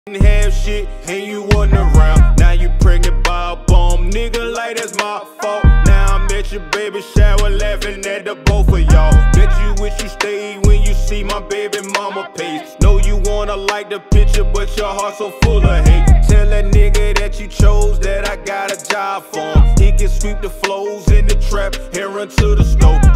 Didn't have shit and you wasn't around. Now you pregnant by a bum, nigga, like that's my fault. Now I'm at your baby shower laughing at the both of y'all. Bet you wish you stayed when you see my baby mama page. Know you wanna like the picture, but your heart so full of hate. Tell that nigga that you chose that I got a job for him. He can sweep the floors in the trap and run to the stove.